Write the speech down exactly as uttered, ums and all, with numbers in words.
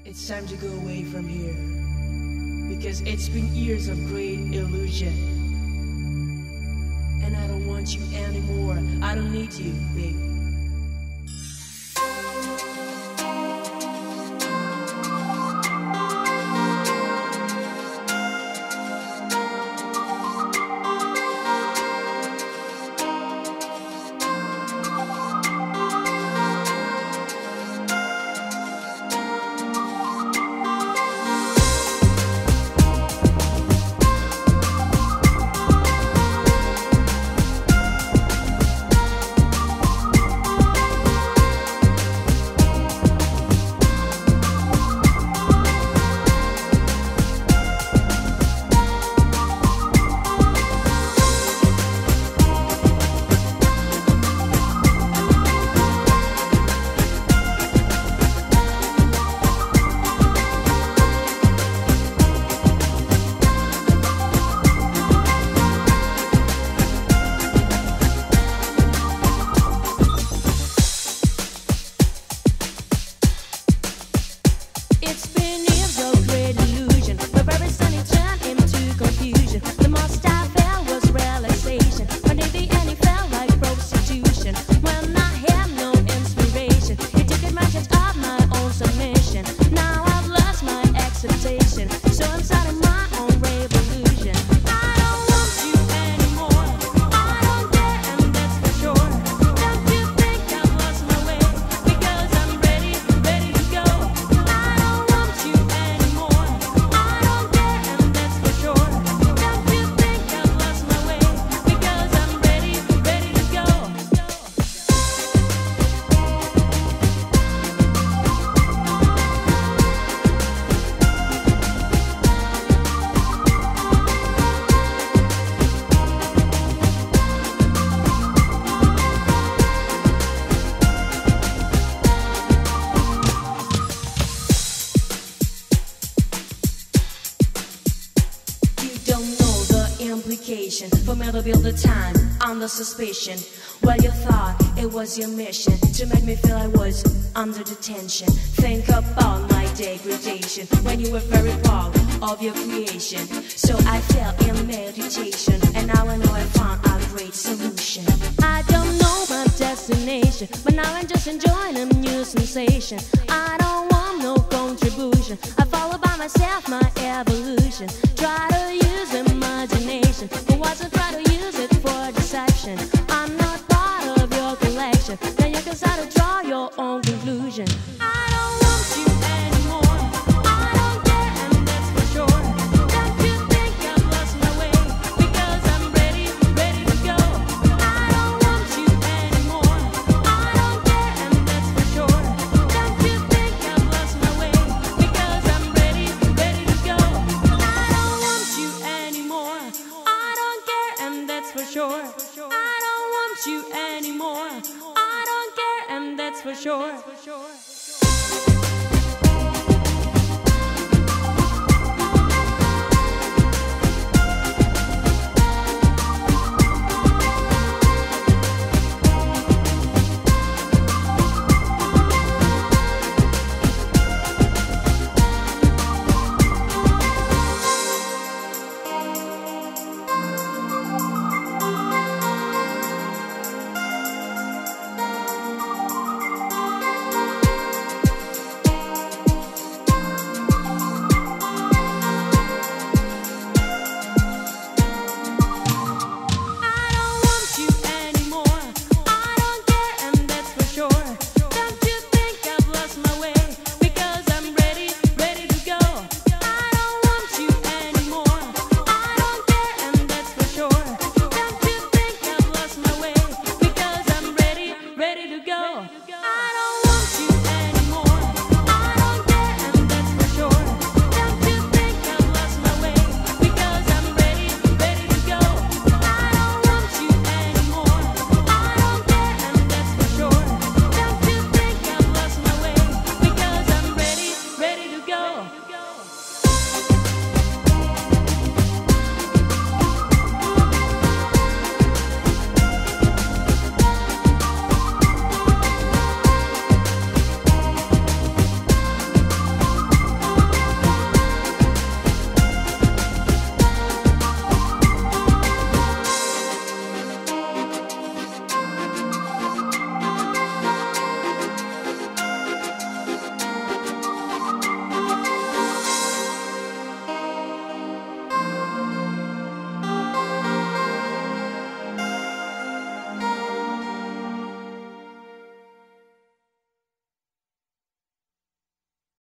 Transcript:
It's time to go away from here, because it's been years of great illusion. And I don't want you anymore. I don't need you, babe. It's been years of great illusion, where every sunny turned into confusion. The most I felt was relaxation, but in the end it felt like prostitution. When I had no inspiration, it took advantage of my own submission. Now I've lost my acceptation, so I'm starting my own revolution. I don't want you anymore, I don't care, and that's for sure. Don't you think I've lost my way, because I'm ready, ready to go. For me to build the time under suspicion. Well, you thought it was your mission to make me feel I was under detention. Think about my degradation when you were very proud of your creation. So I fell in meditation, and now I know I found a great solution. I don't know my destination, but now I'm just enjoying a new sensation. I don't want no contribution, I follow by myself my evolution. Try to use imagination, but wasn't try to use it for deception. I'm not part of your collection, then you can start to draw your own conclusion. I don't want you anymore, I don't care, and that's for sure. Don't you think I've lost my way, because I'm ready, ready to go. I don't want you anymore, I don't care, and that's for sure. Don't you think I've lost my way, because I'm ready, ready to go. I don't want you anymore, I don't care, and that's for sure. I don't want you anymore, I don't care, and that's for sure.